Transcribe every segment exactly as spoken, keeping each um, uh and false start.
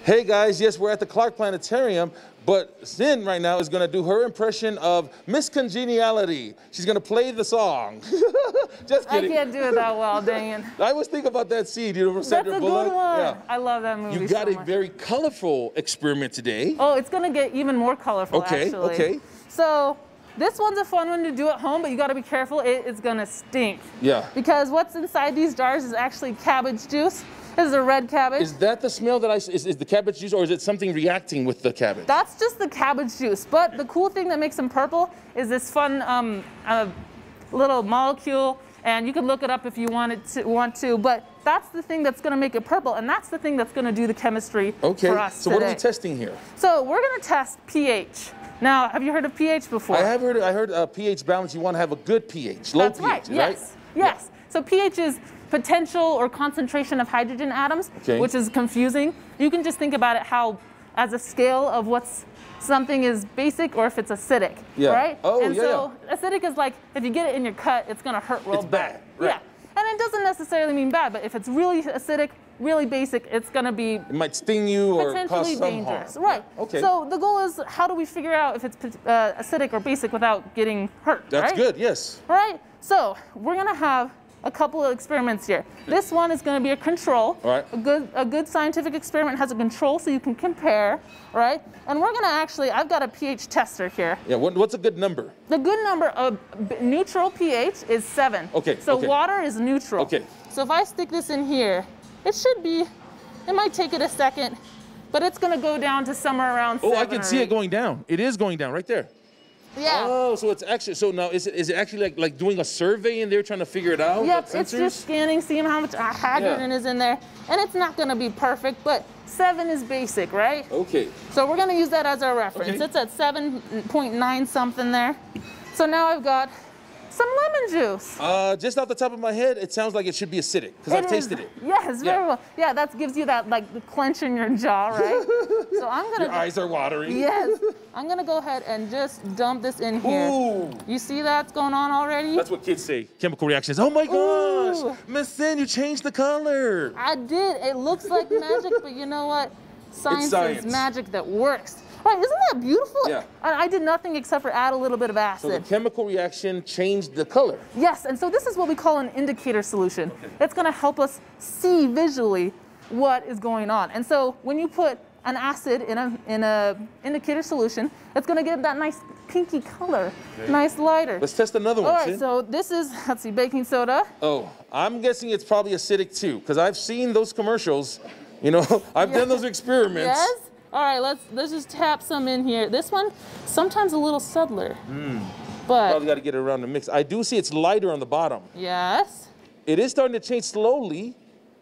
Hey guys, yes, we're at the Clark Planetarium, but Sin right now is going to do her impression of Miss Congeniality. She's going to play the song. Just kidding. I can't do it that well, dang it. I always think about that scene, you know, from Sandra That's a Bullock. good one. Yeah. I love that movie You got so a much. very colorful experiment today. Oh, it's going to get even more colorful, Okay, actually. okay. So this one's a fun one to do at home, but you got to be careful. It is going to stink. Yeah. Because what's inside these jars is actually cabbage juice. This is a red cabbage. Is that the smell that I, is, is the cabbage juice, or is it something reacting with the cabbage? That's just the cabbage juice. But the cool thing that makes them purple is this fun um, uh, little molecule, and you can look it up if you wanted to, want to, but that's the thing that's gonna make it purple, and that's the thing that's gonna do the chemistry okay. for us So today. what are we testing here? So we're gonna test pH. Now, have you heard of pH before? I have heard, I heard uh, pH balance, you want to have a good pH, low That's pH, right, right? yes, yes. Yeah. So pH is potential or concentration of hydrogen atoms, okay. which is confusing. You can just think about it how, as a scale of what's something is basic or if it's acidic, yeah. right? Oh, and yeah, so yeah. acidic is like, if you get it in your cut, it's gonna hurt real it's bad. Right. Yeah, and it doesn't necessarily mean bad, but if it's really acidic, really basic, it's gonna be It might sting you or cause potentially some dangerous. harm. Right, Okay. So the goal is, how do we figure out if it's uh, acidic or basic without getting hurt, That's right? good, yes. All right, so we're gonna have a couple of experiments here. This one is going to be a control. All right. A good, a good scientific experiment has a control so you can compare, right? And we're going to actually, I've got a pH tester here. Yeah, what, what's a good number? The good number of neutral pH is seven. Okay, So okay. water is neutral. Okay. So if I stick this in here, it should be, it might take it a second, but it's going to go down to somewhere around Oh, seven I can or see eight. it going down. It is going down right there. Yeah. Oh, so it's actually, so now is it, is it actually like, like doing a survey in there trying to figure it out? Yep, like it's just scanning, seeing how much hydrogen Yeah. is in there. And it's not gonna be perfect, but seven is basic, right? Okay. So we're gonna use that as our reference. Okay. It's at seven point nine something there. So now I've got some lemon juice. Uh, just off the top of my head, it sounds like it should be acidic because I've It tasted is. it. Yes, Yeah. very well. Yeah, that gives you that like the clench in your jaw, right? So I'm gonna. Your eyes are watering. Yes. I'm gonna go ahead and just dump this in here. Ooh. You see that's going on already? That's what kids say. Chemical reactions. Oh my gosh, Ooh. Miss Sin, you changed the color. I did. It looks like magic, but you know what? Science, science. is magic that works. Right, isn't that beautiful? Yeah. I, I did nothing except for add a little bit of So the acid. chemical reaction changed the color. Yes, and so this is what we call an indicator solution. It's gonna help us see visually what is going on. And so when you put an acid in a, in a indicator solution, it's gonna give that nice pinky color, Okay. nice lighter. Let's test another one, All right, Sin. so this is, let's see, baking soda. Oh, I'm guessing it's probably acidic too, because I've seen those commercials. You know, I've Yeah. done those experiments. Yes? All right, let's let's just tap some in here. This one, sometimes a little subtler. Mm. But Probably got to get it around the mix. I do see it's lighter on the bottom. yes. It is starting to change slowly.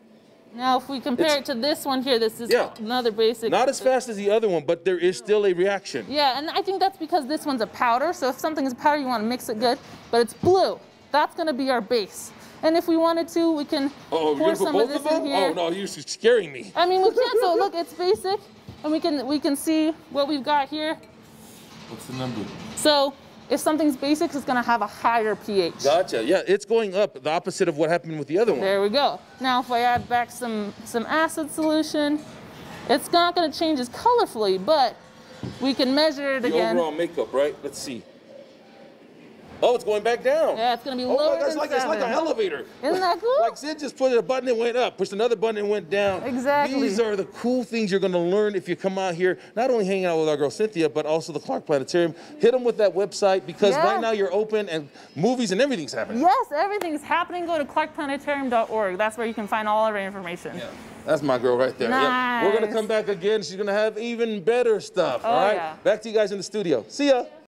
Now if we compare It's- it to this one here, this is Yeah. another basic. Not as fast as the other one, but there is still a reaction. Yeah, and I think that's because this one's a powder. So if something is a powder, you want to mix it good. But it's blue. That's going to be our base. And if we wanted to, we can Oh, you're pour gonna put some both of this of them? in here. Oh no, you're just scaring me. I mean, we can. So look, it's basic, and we can we can see what we've got here. What's the number? So if something's basic, it's going to have a higher pH. Gotcha. Yeah, it's going up, the opposite of what happened with the other one. There we go. Now if I add back some, some acid solution, it's not gonna change as colorfully, but we can measure it The again. overall makeup, right? Let's see. Oh, it's going back down. Yeah, it's gonna be Oh lower my gosh, than like, it's like an seven. elevator. Isn't that cool? Like Sid just pushed a button, it went up. Pushed another button, it went down. Exactly. These are the cool things you're gonna learn if you come out here, not only hanging out with our girl Cynthia, but also the Clark Planetarium. Hit them with that website because Yeah. right now you're open and movies and everything's happening. Yes, everything's happening. Go to clark planetarium dot org. That's where you can find all of our information. Yeah. That's my girl right there. Yeah. We're gonna Nice. come back again. She's gonna have even better stuff. Oh, all right. yeah. Back to you guys in the studio. See ya.